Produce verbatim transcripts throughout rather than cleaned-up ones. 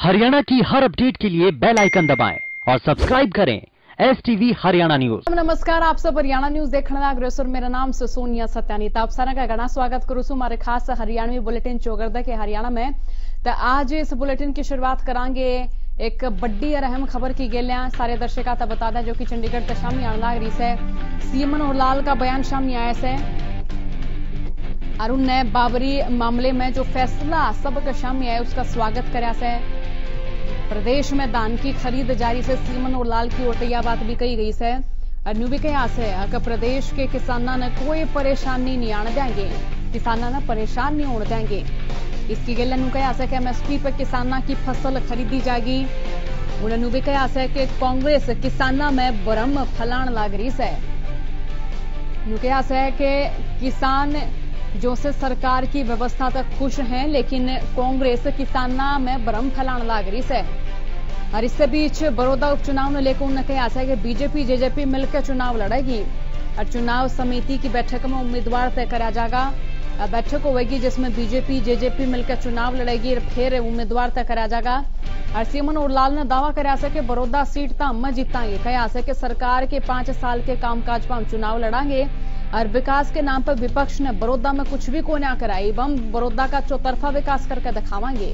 हरियाणा की हर अपडेट के लिए बेल आइकन दबाएं और सब्सक्राइब करें एस टीवी हरियाणा न्यूज। नमस्कार, आप सब हरियाणा न्यूज देखने लाग रहे हो। मेरा नाम से सोनिया सत्यानी। आप सारा का घना स्वागत करूँ हमारे खास हरियाणवी बुलेटिन चौगरदा के हरियाणा में। तो आज इस बुलेटिन की शुरुआत करांगे एक बड़ी और अहम खबर की गेलियां सारे दर्शकों का बता दें, जो कि चंडीगढ़ तक सामने आने लग रही है। सीएम मनोहर लाल का बयान सामने आया है। अरुण ने बाबरी मामले में जो फैसला सबके सामने आया उसका स्वागत कराया है। प्रदेश में धान की खरीद जारी से सीएम मनोहर लाल की ओर यह बात भी कही गई है। अन्यू भी कहा है कि प्रदेश के किसानों ने कोई परेशानी नहीं आने देंगे, किसानों ने परेशान नहीं होने देंगे। इसकी गल अन्यू कहा है कि एमएसपी पर किसानों की फसल खरीदी जाएगी। उन्होंने भी कहा है कि कांग्रेस किसानों में भ्रम फैलाने लग रही है। न्यू कहा है कि किसान जो से सरकार की व्यवस्था तक खुश हैं, लेकिन कांग्रेस किसानों में भ्रम फैलाने लग रही है। और इससे बीच बड़ौदा उपचुनाव में लेकर उन्होंने कहा है कि बीजेपी जेजेपी मिलकर चुनाव लड़ेगी और चुनाव समिति की बैठक में उम्मीदवार तय करा जाएगा। बैठक होगी जिसमें बीजेपी जेजेपी मिलकर चुनाव लड़ेगी और फिर उम्मीदवार तय करा जाएगा। और सीएम मनोहर लाल ने दावा कराया है कि बड़ौदा सीट तो हम जीतांगे। कहा है कि सरकार के पांच साल के कामकाज पर हम चुनाव लड़ांगे और विकास के नाम पर विपक्ष ने बड़ौदा में कुछ भी को ना कराई। हम बड़ौदा का चौतरफा विकास करके दिखावांगे।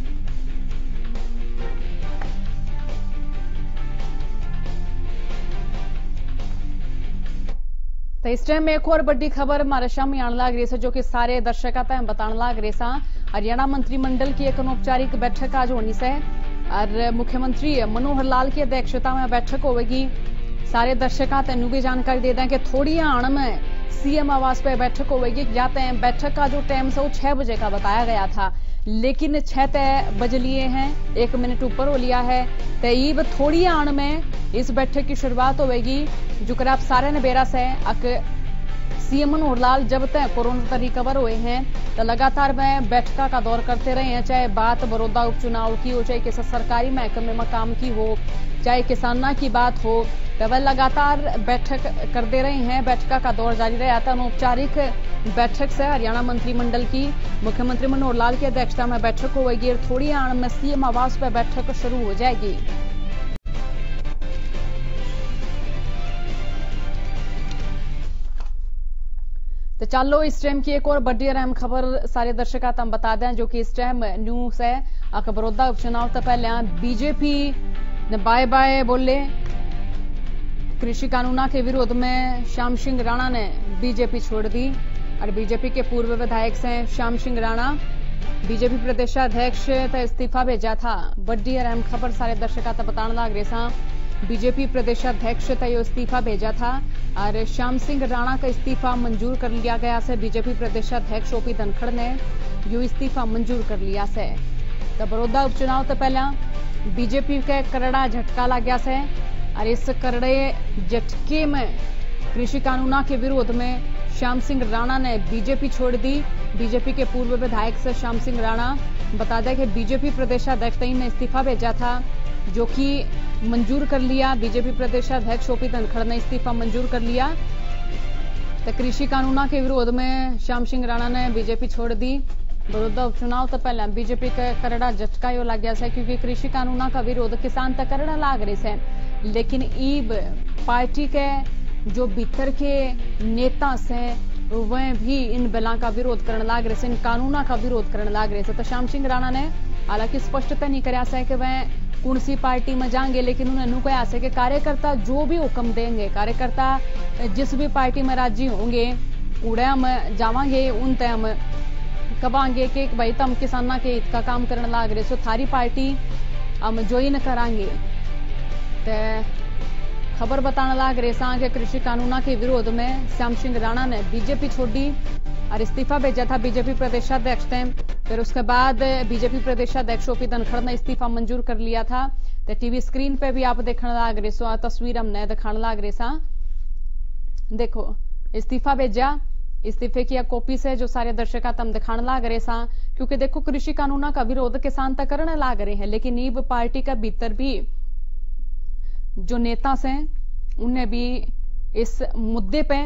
तो इस टाइम में एक और बड़ी खबर हमारे सामने आने लग रही है, जो कि सारे दर्शकों तक बताने लग रहे हैं। हरियाणा मंत्रिमंडल की एक अनौपचारिक बैठक आज होनी से और मुख्यमंत्री मनोहर लाल की अध्यक्षता में बैठक होगी। सारे दर्शकों तेनू भी जानकारी दे दें कि थोड़ी आड़ में सीएम आवास पर बैठक होगी। जाते हैं बैठक का जो टाइम है वो छह बजे का बताया गया था, लेकिन छह तय बज लिए हैं, एक मिनट ऊपर हो लिया है। तईब थोड़ी आड़ में इस बैठक की शुरुआत होगी, जो कर आप सारे ने बेरा से सीएम मनोहर लाल जब तक कोरोना से रिकवर हुए हैं तो लगातार वह बैठका का दौर करते रहे हैं। चाहे बात बड़ौदा उपचुनाव की हो, चाहे किसी सरकारी महकमे में काम की हो, चाहे किसानों की बात हो, तो वह लगातार बैठक करते रहे हैं। बैठका का दौर जारी रहा था। अनौपचारिक बैठक से हरियाणा मंत्रिमंडल की मुख्यमंत्री मनोहर लाल की अध्यक्षता में बैठक होगी और थोड़ी आड़ में सीएम आवास पर बैठक शुरू हो जाएगी। तो चलो इस टाइम की एक और बड़ी और अहम खबर सारे दर्शकों तक बता दें, जो कि इस टाइम न्यूज है। बड़ौदा उपचुनाव तो पहले बीजेपी ने बाय बाय बोले। कृषि कानूनों के विरोध में श्याम सिंह राणा ने बीजेपी छोड़ दी और बीजेपी के पूर्व विधायक से श्याम सिंह राणा बीजेपी प्रदेशाध्यक्ष तक इस्तीफा भेजा था। बड़ी और अहम खबर सारे दर्शकों तक बताने लग रहे। बीजेपी प्रदेशाध्यक्ष तक इस्तीफा भेजा था और श्याम सिंह राणा का इस्तीफा मंजूर कर लिया गया से। बीजेपी प्रदेशाध्यक्ष ओपी धनखड़ ने यो इस्तीफा मंजूर कर लिया से। तो बड़ौदा उपचुनाव तो पहले बीजेपी के करड़ा झटका लग गया से और इस करड़े झटके में कृषि कानूनों के विरोध में श्याम सिंह राणा ने बीजेपी छोड़ दी। बीजेपी के पूर्व विधायक से श्याम सिंह राणा बता दें कि बीजेपी प्रदेशाध्यक्ष ने इस्तीफा भेजा था, जो कि मंजूर कर लिया। बीजेपी प्रदेशाध्यक्ष ओपी धनखड़ ने इस्तीफा मंजूर कर लिया। तो कृषि कानूनों के विरोध में श्याम सिंह राणा ने बीजेपी छोड़ दी। बड़ौदा उपचुनाव तो पहले बीजेपी का करड़ा झटका यो लग गया है, क्योंकि कृषि कानूनों का विरोध किसान तक करड़ा लाग रहे है, लेकिन ईब पार्टी के जो भीतर के नेता से वह भी इन बिलों का विरोध करने लग रहे, इन कानूनों का विरोध करने लग रहे। तो श्याम सिंह राणा ने हालांकि स्पष्टता नहीं कराया है कि वह कौन सी पार्टी में जाएंगे, लेकिन उन्होंने कहा है कि कार्यकर्ता जो भी हुक्म देंगे, कार्यकर्ता जिस भी पार्टी में राजी होंगे उड़े हम जावांगे, उन तय हम कबांगे कि भाई तुम किसानों के हित का काम करने लग रहे, सो थारी पार्टी हम ज्वाइन करांगे। तो खबर बताने लग रहे कि कृषि कानूनों के विरोध में श्याम सिंह राणा ने बीजेपी छोड़ दी और इस्तीफा भेजा था बीजेपी प्रदेशाध्यक्ष ने। फिर उसके बाद बीजेपी प्रदेशाध्यक्ष ओपी धनखड़ ने इस्तीफा मंजूर कर लिया था। तो टीवी स्क्रीन पे भी आप देखने लग रहे सो तस्वीर हमने दिखाने लग रहे सा। देखो इस्तीफा भेजा, इस्तीफे की कॉपी से जो सारे दर्शकों तम दिखाने लग रहे सा, क्योंकि देखो कृषि कानूनों का विरोध किसान तक करने लग रहे हैं, लेकिन ईब पार्टी का भीतर भी जो नेता से उन्हें भी इस मुद्दे पे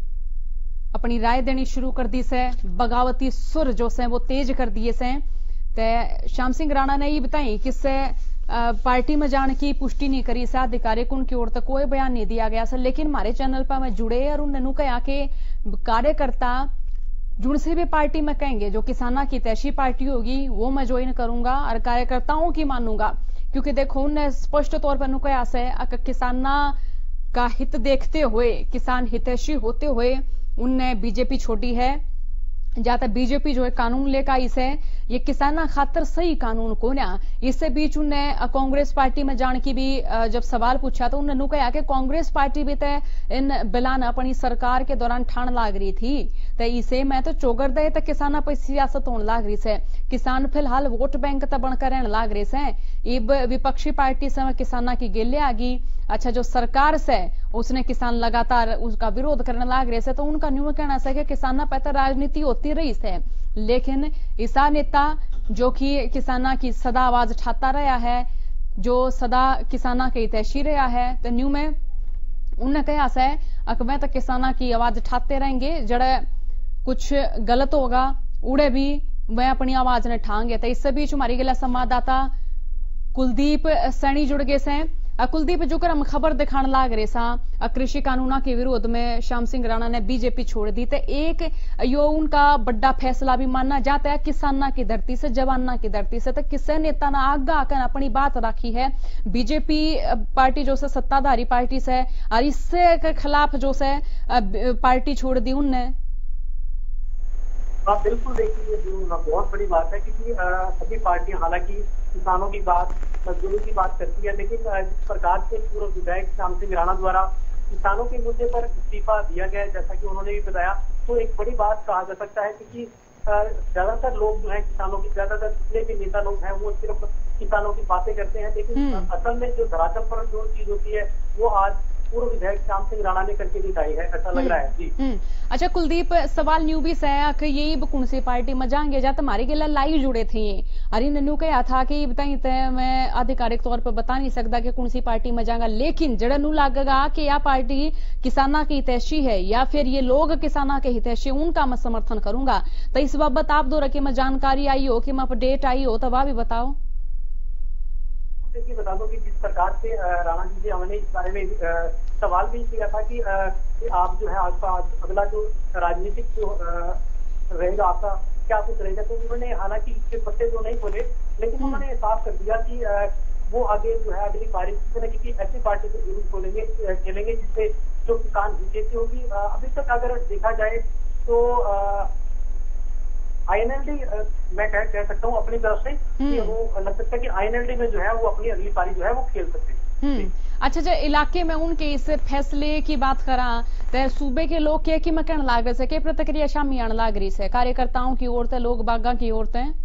अपनी राय देनी शुरू कर दी से। बगावती सुर जो से वो तेज कर दिए से। तो श्याम सिंह राणा ने ये बताई किससे पार्टी में जाने की पुष्टि नहीं करी से आधिकारिक उनकी ओर तक कोई बयान नहीं दिया गया सर, लेकिन हमारे चैनल पर मैं जुड़े और उन्होंने कहा कि कार्यकर्ता जुड़ से भी पार्टी में कहेंगे जो किसाना की तैशी पार्टी होगी वो मैं ज्वाइन करूंगा और कार्यकर्ताओं की मानूंगा, क्योंकि देखो उन्हें स्पष्ट तौर पर कहा है किसाना का हित देखते हुए, किसान हितैषी होते हुए उनने बीजेपी छोड़ी है। जहां तक बीजेपी जो है कानून लेकर इसे ये किसाना खातर सही कानून को ना, इससे बीच उनने कांग्रेस पार्टी में जाने की भी जब सवाल पूछा तो उन्होंने कहा कि कांग्रेस पार्टी भी तय इन बिलान अपनी सरकार के दौरान ठाण लाग रही थी, तो इसे मैं तो चौगर दे तो किसाना पर सियासत होने लाग रही से, किसान फिलहाल वोट बैंक तक बनकर रहने लाग रहे से। इब विपक्षी पार्टी से किसाना की गेले आ गई, अच्छा जो सरकार से उसने किसान लगातार उसका विरोध करने लाग रहे से, तो उनका न्यू कहना है कि किसाना पर तो राजनीति होती रही है, लेकिन ऐसा नेता जो कि किसाना की सदा आवाज उठाता रहा है, जो सदा किसाना के हितैषी रहा है, तो न्यू में उन्होंने कहा है अकबे तो किसाना की आवाज उठाते रहेंगे, जड़े कुछ गलत होगा उड़े भी मैं अपनी आवाज ने ठांगे। तो इस बीच हमारी गिला संवाददाता कुलदीप सैनी जुड़ गए से। कुलदीप जो कर हम खबर दिखाने लाग रहे सा कृषि कानूना के विरोध में श्याम सिंह राणा ने बीजेपी छोड़ दी, तो एक यो उनका बड़ा फैसला भी मानना जाता है किसाना की धरती से, जवाना की धरती से, तो किसी नेता ने आगे आकर अपनी बात रखी है बीजेपी पार्टी जो से सत्ताधारी पार्टी से, और इससे खिलाफ जो से पार्टी छोड़ दी उनने। हाँ बिल्कुल, देखिए ये बहुत बड़ी बात है क्योंकि सभी पार्टियां हालांकि किसानों की बात, मजदूरों की बात करती है, लेकिन जिस प्रकार से पूर्व विधायक श्याम सिंह राणा द्वारा किसानों के मुद्दे पर इस्तीफा दिया गया, जैसा कि उन्होंने भी बताया, तो एक बड़ी बात कहा जा सकता है क्योंकि ज्यादातर लोग जो है किसानों की, ज्यादातर जितने भी नेता लोग हैं वो सिर्फ किसानों की बातें करते हैं, लेकिन असल में जो धरातल पर जो चीज होती है वो आज पूर्व विधायक श्याम सिंह राणा ने करके दिखाई है, ऐसा लग रहा है जी। अच्छा कुलदीप, सवाल न्यू भी है कि यही कौन सी पार्टी में जाएंगे जा तुम्हारे के लाइव जुड़े थे, अरे नन्नू कहा था कि बताई मैं आधिकारिक तौर पर बता नहीं सकता कि कौन सी पार्टी में जाएगा, लेकिन जड़ा नू लगेगा कि यह पार्टी किसाना की हितैषी है या फिर ये लोग किसाना के हितैषी, उनका मैं समर्थन करूंगा। तो इस बाबत आप दो रखे में जानकारी आई हो कि मैं अपडेट आई हो तो वह भी बताओ। देखिए बता दो कि जिस प्रकार से राणा जी से हमने इस बारे में सवाल भी किया था कि, कि आप जो है आपका अगला जो राजनीतिक जो रहेगा आपका क्या कुछ रहेगा, तो उन्होंने हालांकि इसके पत्ते तो नहीं खोले, लेकिन उन्होंने साफ कर दिया कि वो आगे जो है अगली पारी किसी न किसी ऐसी पार्टी से जरूर खोलेंगे खेलेंगे जिससे जो किसान जीते होगी। अभी तक अगर देखा जाए तो आईएनएलडी मैं कह, कह सकता हूँ अपनी तरफ से कि वो लग सकता है कि आईएनएलडी में जो है वो अपनी अगली पारी जो है वो खेल सकते हैं। अच्छा, जो इलाके में उनके इस फैसले की बात करा तो सूबे के लोग के की में कहने लाग रहे के प्रतिक्रिया शामी आने लाग रही है, कार्यकर्ताओं की ओर से, लोग बागा की ओर से।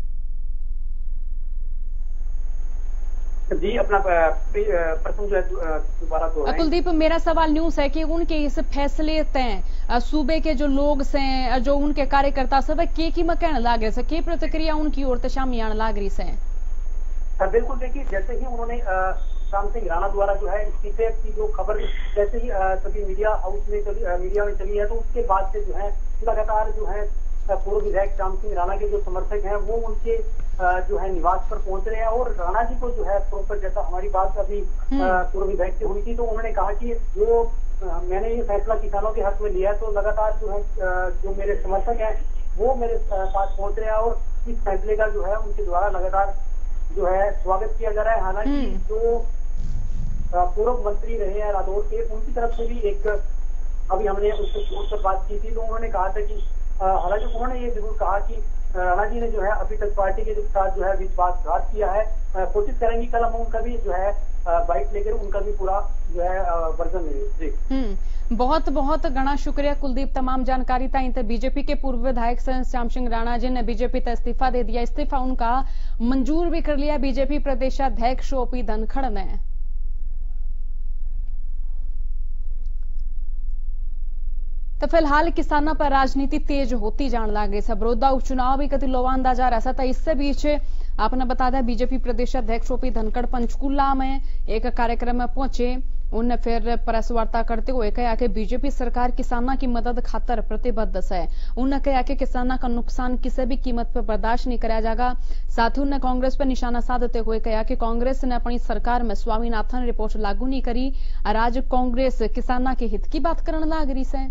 जी अपना प्रश्न जो है दोबारा दोहराएं। कुलदीप, मेरा सवाल न्यूज है कि उनके इस फैसले तय सूबे के जो लोग से, जो उनके कार्यकर्ता सब के की में कहने लाग रहे के प्रतिक्रिया उनकी ओर से शामी आने लाग रही है। बिल्कुल, देखिए जैसे ही उन्होंने श्याम सिंह राणा द्वारा जो है इस्तीफे की जो खबर जैसे ही सभी मीडिया हाउस में चली, मीडिया में चली है, तो उसके बाद से जो है लगातार जो है पूर्व विधायक श्याम सिंह राणा के जो समर्थक हैं वो उनके जो है निवास पर पहुंच रहे हैं, और राणा जी को जो है प्रॉपर, जैसा हमारी बात अभी पूर्व विधायक से हुई थी, तो उन्होंने कहा कि जो मैंने ये फैसला किसानों के हक में लिया है, तो लगातार जो है जो मेरे समर्थक हैं वो मेरे पास पहुंच रहे हैं और इस फैसले का जो है उनके द्वारा लगातार जो है स्वागत किया जा रहा है। हालांकि जो पूर्व मंत्री रहे हैं रादौर के, उनकी तरफ से भी एक अभी हमने उससे फोन पर बात की थी, तो उन्होंने कहा था कि हालांकि उन्होंने ये जरूर कहा कि राणा जी ने जो है अभी तक पार्टी के साथ जो है विश्वासघात किया है, कोशिश करेंगी कल हम उनका भी जो है बाइट लेकर उनका भी पूरा जो है वर्जन मिले। जी बहुत बहुत घना शुक्रिया कुलदीप, तमाम जानकारी ताई। तो बीजेपी के पूर्व विधायक श्याम सिंह राणा जी ने बीजेपी का इस्तीफा दे दिया, इस्तीफा उनका मंजूर भी कर लिया बीजेपी प्रदेशाध्यक्ष ओपी धनखड़ ने। तो फिलहाल किसानों पर राजनीति तेज होती जान लग गई है, बड़ौदा उपचुनाव भी कति लोवांदा जा रहा था। इससे बीच आपने बता दें बीजेपी प्रदेश अध्यक्ष ओपी धनखड़ पंचकूला में एक कार्यक्रम में पहुंचे उन्हें फिर प्रेस वार्ता करते हुए कहा कि बीजेपी सरकार किसानों की मदद खातर प्रतिबद्ध है। उन्हें कहा कि किसानों का नुकसान किसी भी कीमत पर बर्दाश्त नहीं कराया जाएगा। साथ ही उन्हें कांग्रेस पर निशाना साधते हुए कहा कि कांग्रेस ने अपनी सरकार में स्वामीनाथन रिपोर्ट लागू नहीं करी और आज कांग्रेस किसानों के हित की बात करने लग रही है।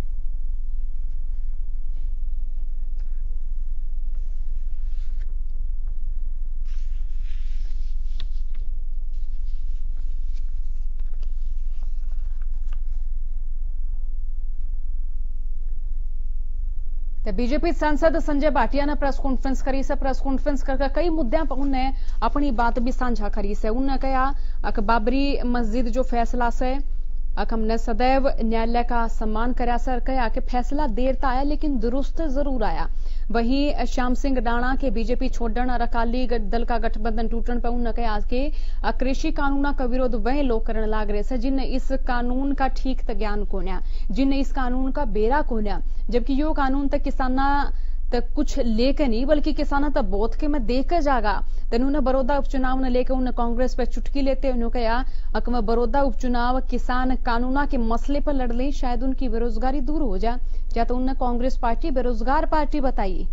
बीजेपी सांसद संजय भाटिया ने प्रेस कॉन्फ्रेंस करी से। प्रेस कॉन्फ्रेंस करके कई मुद्दों पर उन्हें अपनी बात भी साझा करी से। उन्हें कहा कि बाबरी मस्जिद जो फैसला से हमने सदैव न्यायालय का सम्मान कराया सर। कहा कि फैसला देर तो आया लेकिन दुरुस्त जरूर आया। वहीं श्याम सिंह राणा के बीजेपी छोड़न और अकाली दल का गठबंधन टूटने पर उन्होंने कहा कि कृषि कानून का विरोध वह लोग करने लग रहे हैं जिन्हें इस कानून का ठीक त ज्ञान कोन्या, जिन्हें इस कानून का बेरा कोन्या, जबकि यो कानून तक किसाना तक कुछ लेकर नहीं बल्कि किसाना तक बोध के मैं देकर जागा। तो उन्होंने बड़ौदा उपचुनाव ने लेकर उन्हें कांग्रेस पर चुटकी लेते उन्होंने कहा कि मैं बड़ौदा उपचुनाव किसान कानूना के मसले पर लड़ ले शायद उनकी बेरोजगारी दूर हो जाए। क्या तो उन्हें कांग्रेस पार्टी बेरोजगार पार्टी बताई।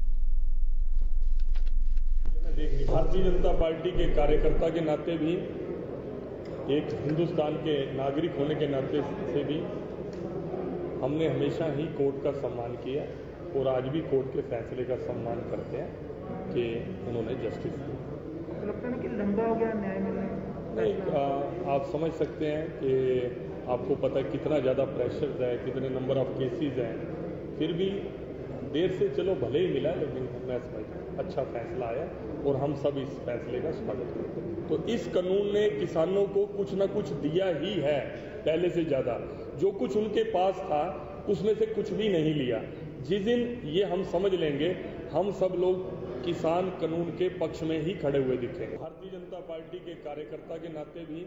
भारतीय जनता पार्टी के कार्यकर्ता के नाते भी, एक हिंदुस्तान के नागरिक होने के नाते से भी हमने हमेशा ही कोर्ट का सम्मान किया और आज भी कोर्ट के फैसले का सम्मान करते हैं कि उन्होंने जस्टिस दिया। लगता है कि लंबा हो गया न्याय मिलने। नहीं, आप समझ सकते हैं कि आपको पता है कितना ज़्यादा प्रेशर है, कितने नंबर ऑफ केसेस हैं, फिर भी देर से चलो भले ही मिला लेकिन मैं समझता अच्छा फैसला आया और हम सब इस फैसले का स्वागत करते हैं। तो इस कानून ने किसानों को कुछ ना कुछ दिया ही है, पहले से ज़्यादा। जो कुछ उनके पास था उसमें से कुछ भी नहीं लिया। जिस दिन ये हम समझ लेंगे हम सब लोग किसान कानून के पक्ष में ही खड़े हुए दिखेंगे। भारतीय जनता पार्टी के कार्यकर्ता के नाते भी,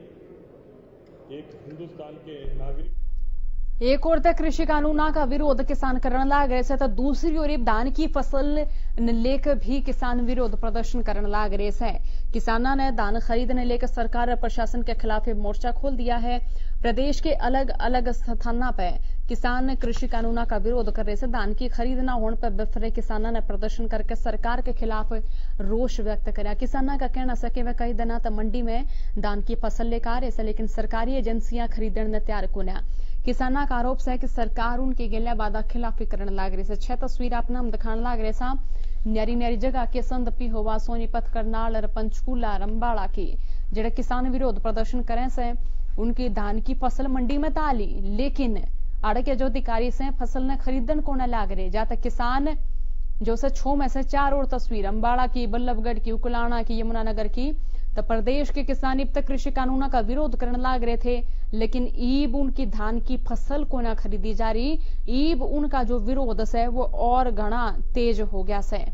एक हिंदुस्तान के नागरिक। एक ओर तक कृषि कानूना का विरोध किसान करने लग रहे थे तो दूसरी ओर धान की फसल लेकर भी किसान विरोध प्रदर्शन करने लग रहे हैं। किसानों ने धान खरीदने लेकर सरकार और प्रशासन के खिलाफ मोर्चा खोल दिया है। प्रदेश के अलग अलग स्थानों पर किसान कृषि कानूना का विरोध कर रहे थे। धान की खरीद न होने पर बिफरे किसानों ने प्रदर्शन करके सरकार के खिलाफ रोष व्यक्त किया। किसानों का कहना है कि वह कई दिनों तक मंडी में धान की फसल लेकर आ रहे थे लेकिन सरकारी एजेंसियां खरीदने तैयार को न। किसानों का आरोप है कि सरकार उनकी गेल्या वादा खिलाफी करने लग रही है। छह तस्वीर अपना हम दिखाने लग रहे सा। न्यारी न्यारी जगह के संदपी होवा सोनीपत करनाल और पंचकूला रंबाड़ा की जेड़े किसान विरोध प्रदर्शन करे से उनकी धान की फसल मंडी में ताली लेकिन आड़े के जो अधिकारी से फसल ने खरीदन को न लाग रहे। जहां तक किसान जो से छो में से चार और तस्वीर अम्बाड़ा की, बल्लभगढ़ की, उकलाना की, यमुनानगर की, तो प्रदेश के किसान अब तक कृषि कानूनों का विरोध करने लग रहे थे लेकिन ईब उनकी धान की फसल को न खरीदी जा रही। ईब उनका जो विरोध है वो और घना तेज हो गया है।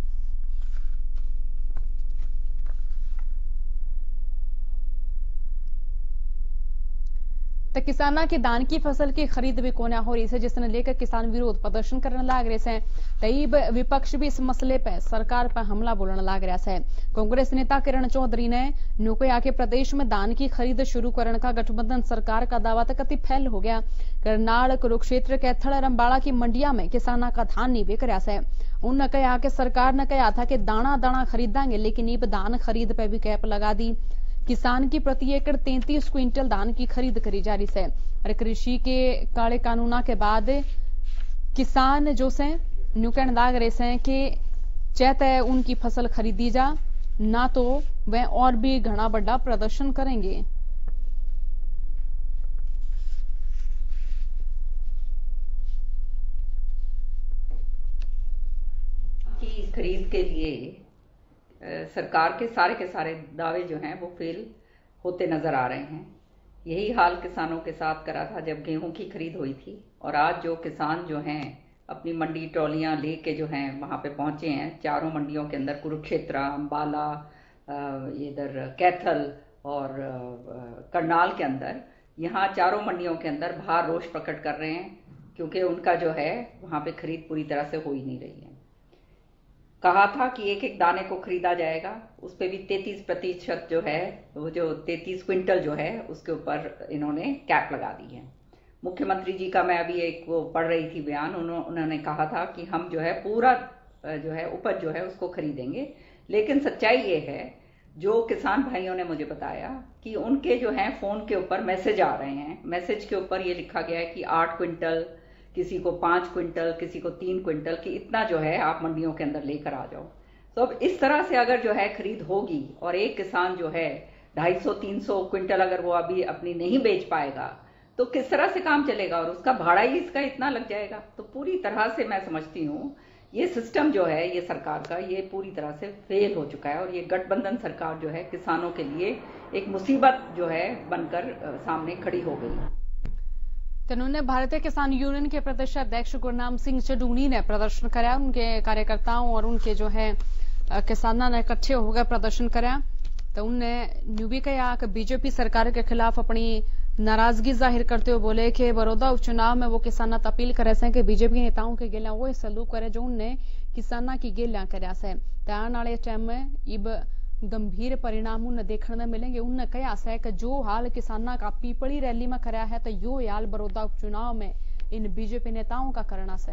तो किसाना की धान की फसल की खरीद भी कोना हो रही है जिसने लेकर किसान विरोध प्रदर्शन करने लग रहे हैं। तईब विपक्ष भी इस मसले पर सरकार पर हमला बोलने लग रहा है। कांग्रेस नेता किरण चौधरी ने नुके आके प्रदेश में धान की खरीद शुरू करने का गठबंधन सरकार का दावा तक अति फैल हो गया। करनाल, कुरुक्षेत्र, कैथल और अम्बाड़ा की मंडिया में किसाना का धान नहीं बिक रहा है। उन्होंने कहा कि सरकार ने कहा था कि दाना दाना खरीदेंगे लेकिन ईब धान खरीद पर भी कैप लगा दी। किसान की प्रति एकड़ तैंतीस क्विंटल धान की खरीद करी जा रही है। और कृषि के काले कानूना के बाद किसान जो से न्यूकन लाग रहे हैं कि चाहे उनकी फसल खरीदी जा ना तो वह और भी घना बड़ा प्रदर्शन करेंगे। की खरीद के लिए सरकार के सारे के सारे दावे जो हैं वो फेल होते नजर आ रहे हैं। यही हाल किसानों के साथ करा था जब गेहूं की खरीद हुई थी और आज जो किसान जो हैं अपनी मंडी ट्रॉलियां लेके जो हैं वहां पे पहुंचे हैं चारों मंडियों के अंदर, कुरुक्षेत्र, अम्बाला, इधर कैथल और करनाल के अंदर, यहाँ चारों मंडियों के अंदर बाहर रोष प्रकट कर रहे हैं क्योंकि उनका जो है वहां पे खरीद पूरी तरह से हो ही नहीं रही है। कहा था कि एक एक दाने को खरीदा जाएगा, उस पे भी तैंतीस प्रतिशत जो है, वो जो तैंतीस क्विंटल जो है उसके ऊपर इन्होंने कैप लगा दी है। मुख्यमंत्री जी का मैं अभी एक वो पढ़ रही थी बयान, उन्होंने कहा था कि हम जो है पूरा जो है उपज जो है उसको खरीदेंगे। लेकिन सच्चाई ये है, जो किसान भाइयों ने मुझे बताया कि उनके जो है फोन के ऊपर मैसेज आ रहे हैं, मैसेज के ऊपर ये लिखा गया है कि आठ क्विंटल, किसी को पांच क्विंटल, किसी को तीन क्विंटल, कि इतना जो है आप मंडियों के अंदर लेकर आ जाओ। तो अब इस तरह से अगर जो है खरीद होगी और एक किसान जो है ढाई सौ तीन सौ क्विंटल अगर वो अभी अपनी नहीं बेच पाएगा तो किस तरह से काम चलेगा, और उसका भाड़ा ही इसका इतना लग जाएगा। तो पूरी तरह से मैं समझती हूँ ये सिस्टम जो है ये सरकार का, ये पूरी तरह से फेल हो चुका है, और ये गठबंधन सरकार जो है किसानों के लिए एक मुसीबत जो है बनकर सामने खड़ी हो गई। तो उन्होंने भारतीय किसान यूनियन के प्रदेश अध्यक्ष गुरनाम सिंह चडूनी ने प्रदर्शन कराया, उनके कार्यकर्ताओं और उनके जो है किसानों ने इकट्ठे होकर प्रदर्शन कराया। तो उनने यूं भी कहा कि बीजेपी सरकार के खिलाफ अपनी नाराजगी जाहिर करते हुए बोले कि बड़ौदा उपचुनाव में वो किसाना अपील करे से कि बीजेपी नेताओं के गेलियां वो सलूक करे जो उनने किसाना की गेलियां करया से। आने वाले टाइम में इब गंभीर परिणाम उन्हें देखने मिलेंगे। उनने कहा है कि जो हाल किसाना का पीपली रैली में कराया है तो यो हाल बड़ौदा उपचुनाव में इन बीजेपी नेताओं का करना से।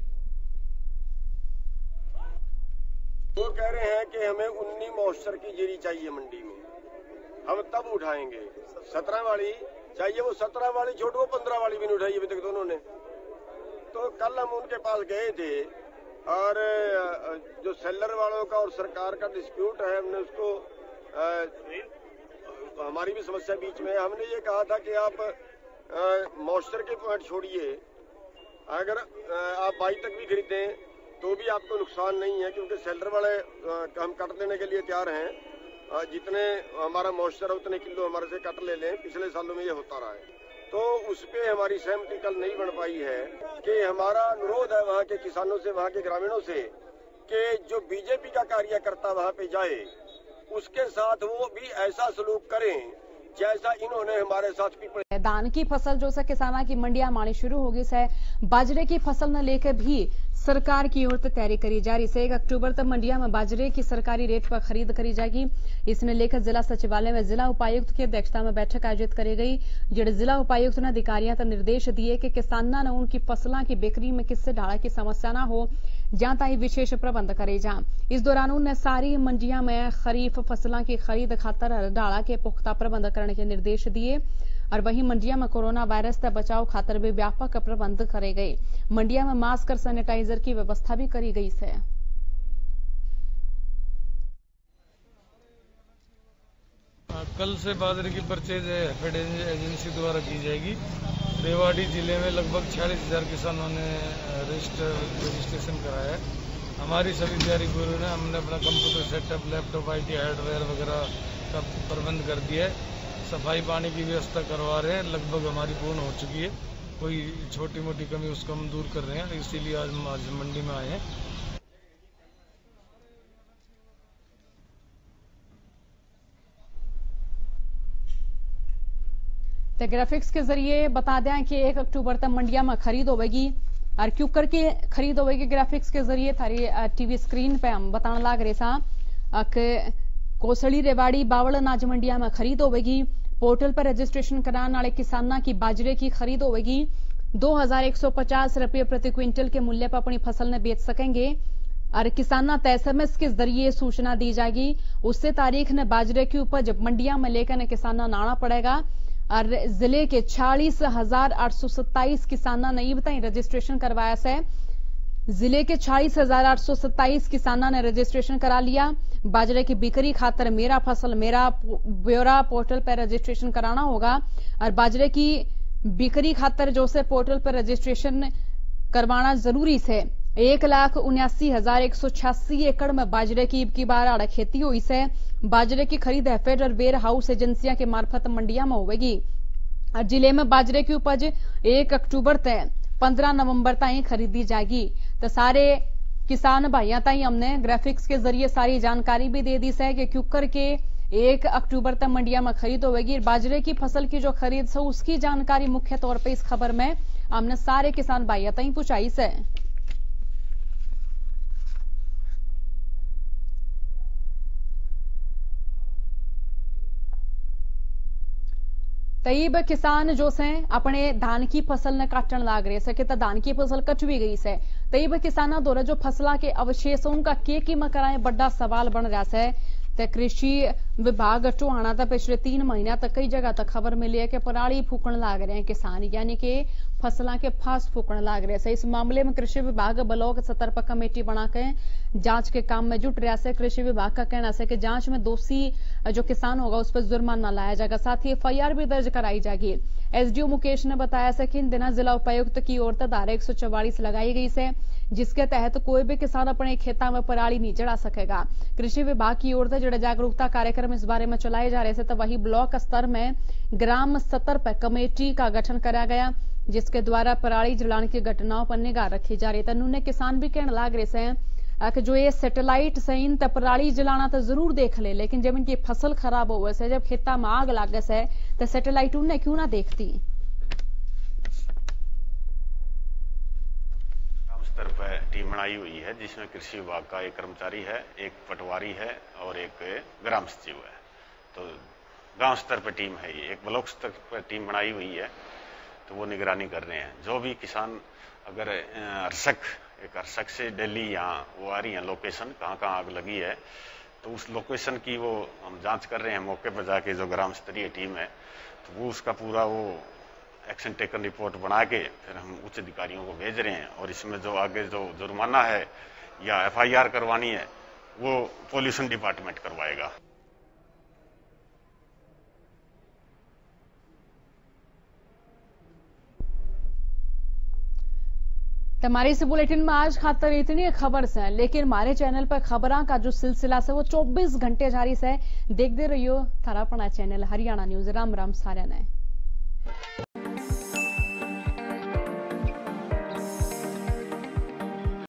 वो कह रहे हैं कि हमें उन्नीस मॉइस्चर की जीरी चाहिए मंडी में, हम तब उठाएंगे। सत्रह वाली चाहिए, वो सत्रह वाली छोड़, वो पंद्रह वाली भी नहीं उठाई अभी तक दोनों ने। तो कल हम उनके पास गए थे और जो सेलर वालों का और सरकार का डिस्प्यूट है, हमने उसको आ, हमारी भी समस्या बीच में, हमने ये कहा था कि आप मॉइस्चर के पॉइंट छोड़िए, अगर आ, आप बाई तक भी खरीदें तो भी आपको नुकसान नहीं है, क्योंकि सेलर वाले हम कट देने के लिए तैयार हैं। जितने हमारा मॉइस्चर है उतने किलो हमारे से कट ले लें, पिछले सालों में ये होता रहा है। तो उस पे हमारी सहमति कल नहीं बन पाई है कि हमारा अनुरोध है वहाँ के किसानों से, वहाँ के ग्रामीणों से, कि जो बीजेपी का कार्यकर्ता वहाँ पे जाए उसके साथ वो भी ऐसा सलूक करें जैसा इन्होंने हमारे साथ पीपल। धान की फसल जो से किसाना की मंडियां मानी शुरू होगी से, बाजरे की फसल न लेकर भी सरकार की ओर से तैयारी करी जा रही है। एक अक्टूबर तक मंडिया में बाजरे की सरकारी रेट पर खरीद करी जाएगी। इसने लेकर जिला सचिवालय में जिला उपायुक्त की अध्यक्षता में बैठक आयोजित करी गई, जिसे जिला उपायुक्त ने अधिकारियों को निर्देश दिए कि किसानों ने उनकी फसलों की बिक्री में किसी ढाला की समस्या न हो, जहां ताई विशेष प्रबंध करे जा। इस दौरान उन्होंने सारी मंडिया में खरीफ फसलों की खरीद खातर ढाला के पुख्ता प्रबंध करने के निर्देश दिए, और वहीं मंडिया में कोरोना वायरस से बचाव खातर भी व्यापक प्रबंध करे गए। मंडिया में मास्क और सैनिटाइजर की व्यवस्था भी करी गई है। कल से बाजरे की परचेज फेड एजेंसी द्वारा की जाएगी। रेवाड़ी जिले में लगभग छियालीस हजार किसानों ने रजिस्ट्रेशन कराया है। हमारी सभी तैयारी पूरी है, हमने अपना computer setup, laptop, IT hardware वगैरह का प्रबंध कर दिया है। सफाई पानी की व्यवस्था करवा रहे हैं, लगभग हमारी पूर्ण हो चुकी है। कोई छोटी मोटी कमी उसको हम दूर कर रहे हैं, इसीलिए आज हम आज मंडी में आए हैं। तो ग्राफिक्स के जरिए बता दें कि एक अक्टूबर तक मंडिया में खरीद होगी, और क्यों करके खरीद होगी ग्राफिक्स के जरिए थारी टीवी स्क्रीन पे हम बताने लग रहे था। कोसड़ी रेवाड़ी बावल अनाज मंडिया में खरीद होगी। पोर्टल पर रजिस्ट्रेशन कराने वाले किसानों की बाजरे की खरीद होगी। दो हजार एक सौ पचास रुपये प्रति क्विंटल के मूल्य पर अपनी फसल ने बेच सकेंगे, और किसाना एसएमएस के जरिए सूचना दी जाएगी। उससे तारीख ने बाजरे की उपज मंडिया में लेकर किसाना नाना पड़ेगा, और जिले के छियालीस हजार आठ सौ सत्ताईस किसाना ने बताई रजिस्ट्रेशन करवाया से। जिले के छियालीस हजार आठ सौ सत्ताईस किसानों ने रजिस्ट्रेशन करा लिया। बाजरे की बिक्री खातर मेरा फसल मेरा ब्यौरा पोर्टल पर रजिस्ट्रेशन कराना होगा, और बाजरे की बिक्री खातर जो से पोर्टल पर रजिस्ट्रेशन करवाना जरूरी है। एक लाख उन्यासी हजार एक सौ छियासी एकड़ में बाजरे की की बार आड़ खेती हुई से। बाजरे की खरीद हैफेड और वेयर हाउस एजेंसियां के मार्फत मंडिया में होगी। और जिले में बाजरे की उपज एक अक्टूबर तक पंद्रह नवंबर तक खरीदी जाएगी। तो सारे किसान भाइयों तक हमने ग्राफिक्स के जरिए सारी जानकारी भी दे दी है कि क्यों करके एक अक्टूबर तक मंडिया में खरीद होगी। बाजरे की फसल की जो खरीद है उसकी जानकारी मुख्य तौर पर इस खबर में हमने सारे किसान भाइयों तक पहुंचाई है। तईब किसान जो से अपने धान की फसल ने काटन लाग रहे से कि धान की फसल कट भी गई से तईब किसाना द्वारा जो फसला के अवशेषों का के कीमत कराए बड़ा सवाल बन रहा है। तो कृषि विभाग टोहाना तक पिछले तीन महीना तक कई जगह तक खबर मिली है कि पराली फूकण लाग रहे हैं किसान, यानी कि फसलों के फास फूकण लाग रहे हैं। इस मामले में कृषि विभाग ब्लॉक स्तर पर कमेटी बनाकर जांच के काम में जुट रहा है। कृषि विभाग का कहना है कि जांच में दोषी जो किसान होगा उस पर जुर्माना लाया जाएगा, साथ ही एफ आई आर भी दर्ज कराई जाएगी। एसडीओ मुकेश ने बताया है कि इन दिनों जिला उपायुक्त की ओर से धारा एक सौ चौवालीस लगाई गई है, जिसके तहत कोई भी किसान अपने खेतों में पराली नहीं चढ़ा सकेगा। कृषि विभाग की ओर से जो जागरूकता कार्यक्रम इस बारे में चलाए जा रहे थे, तो वही ब्लॉक स्तर में ग्राम स्तर पर कमेटी का गठन कराया गया, जिसके द्वारा पराली जलाने की घटनाओं पर निगाह रखी जा रही है। उन्होंने किसान भी कहने लाग रहे हैं कि जो ये सैटेलाइट से इन तक पराली जलाना तो जरूर देख ले, लेकिन जब इनकी फसल खराब हो से जब खेता में आग लागे से तो सैटेलाइट उन्हें क्यों ना देखती। स्तर पर टीम बनाई हुई है जिसमें कृषि विभाग का एक कर्मचारी है, एक पटवारी है और एक ग्राम सचिव है। तो गांव स्तर पर टीम है, ये एक ब्लॉक स्तर पर टीम बनाई हुई है, तो वो निगरानी कर रहे हैं। जो भी किसान अगर अरसक एक अरसक से दिल्ली यहाँ वो आ रही है लोकेशन कहाँ कहाँ आग लगी है, तो उस लोकेशन की वो हम जांच कर रहे हैं। मौके पर जाके जो ग्राम स्तरीय टीम है तो वो उसका पूरा वो एक्शन टेकन रिपोर्ट बना के फिर हम उच्च अधिकारियों को भेज रहे हैं। और इसमें जो आगे जो जुर्माना है या एफ आई आर करवानी है वो पॉल्यूशन डिपार्टमेंट करवाएगा। हमारे इस बुलेटिन में आज खातर इतनी खबर से, लेकिन हमारे चैनल पर खबरों का जो सिलसिला से वो चौबीस घंटे जारी से देखते रहियो थारा अपना चैनल हरियाणा न्यूज। राम राम सारे ने।